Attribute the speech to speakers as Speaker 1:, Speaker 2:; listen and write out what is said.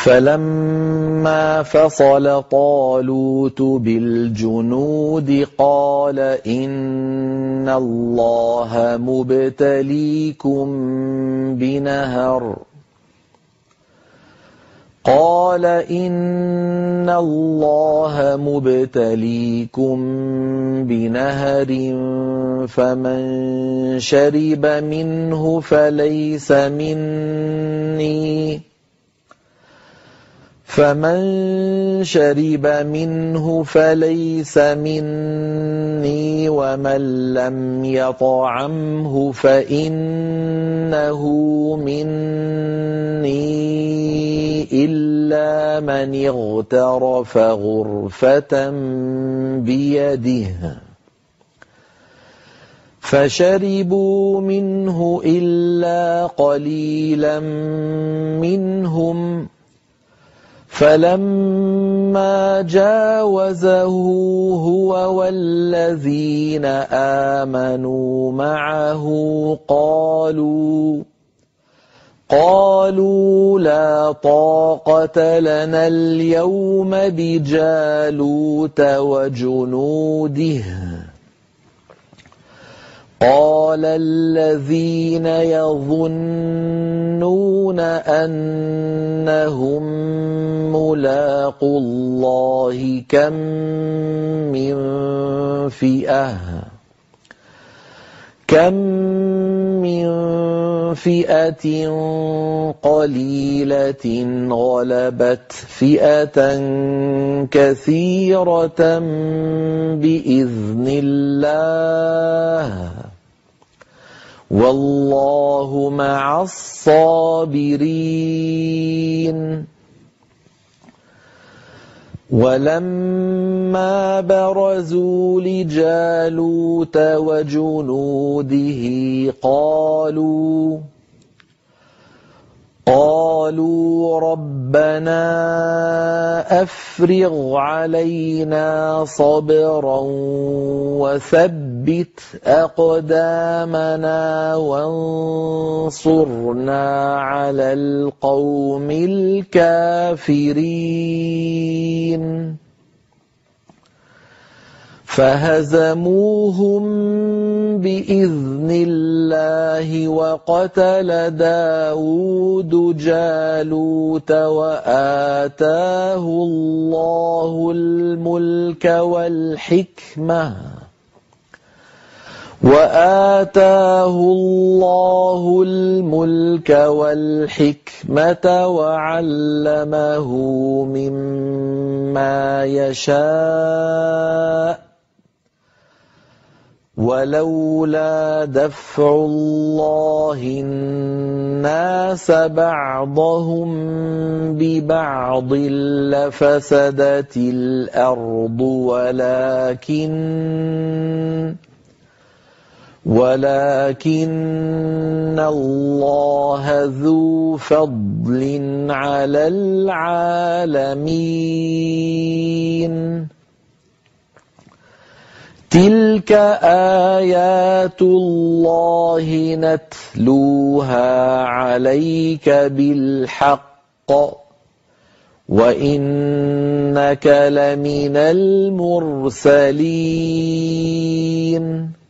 Speaker 1: فَلَمَّا فَصَلَ طَالُوتُ بِالْجُنُودِ قَالَ إِنَّ اللَّهَ مُبْتَلِيكُم بِنَهَرٍ فَمَن شَرِبَ مِنْهُ فَلَيْسَ مِنِّي وَمَن لَّمْ يَطْعَمْهُ فَإِنَّهُ مِنِّي إِلَّا مَنِ اغْتَرَفَ غُرْفَةً بِيَدِهِ فَشَرِبُوا مِنْهُ إِلَّا قَلِيلًا مِّنْهُمْ فَلَمَّا جَاوَزَهُ هُوَ وَالَّذِينَ آمَنُوا مَعَهُ قَالُوا لَا طَاقَةَ لَنَا الْيَوْمَ بِجَالُوتَ وَجُنُودِهِ قَالَ الَّذِينَ يَظُنُّونَ أَنَّهُم مُّلَاقُو اللَّهِ كَم مِّن فِئَةٍ قَلِيلَةٍ غَلَبَتْ فِئَةً كَثِيرَةً بِإِذْنِ اللَّهِ ۗ وَاللَّهُ مَعَ الصَّابِرِينَ. وَلَمَّا بَرَزُوا لِجَالُوتَ وَجُنُودِهِ قَالُوا رَبَّنَا أَفْرِغْ عَلَيْنَا صَبْرًا وَثَبِّتْ أَقْدَامَنَا وَانصُرْنَا عَلَى الْقَوْمِ الْكَافِرِينَ فَهَزَمُوهُم بِإِذْنِ اللَّهِ وَقَتَلَ دَاوُودُ جَالُوتَ وَآتَاهُ اللَّهُ الْمُلْكَ وَالْحِكْمَةَ وَعَلَّمَهُ مِمَّا يَشَاءُ ۗ وَلَوْلَا دَفْعُ اللَّهِ النَّاسَ بَعْضَهُم بِبَعْضٍ لَّفَسَدَتِ الْأَرْضُ وَلَٰكِنَّ اللَّهَ ذُو فَضْلٍ عَلَى الْعَالَمِينَ تِلْكَ آيَاتُ اللَّهِ نَتْلُوهَا عَلَيْكَ بِالْحَقِّ وَإِنَّكَ لَمِنَ الْمُرْسَلِينَ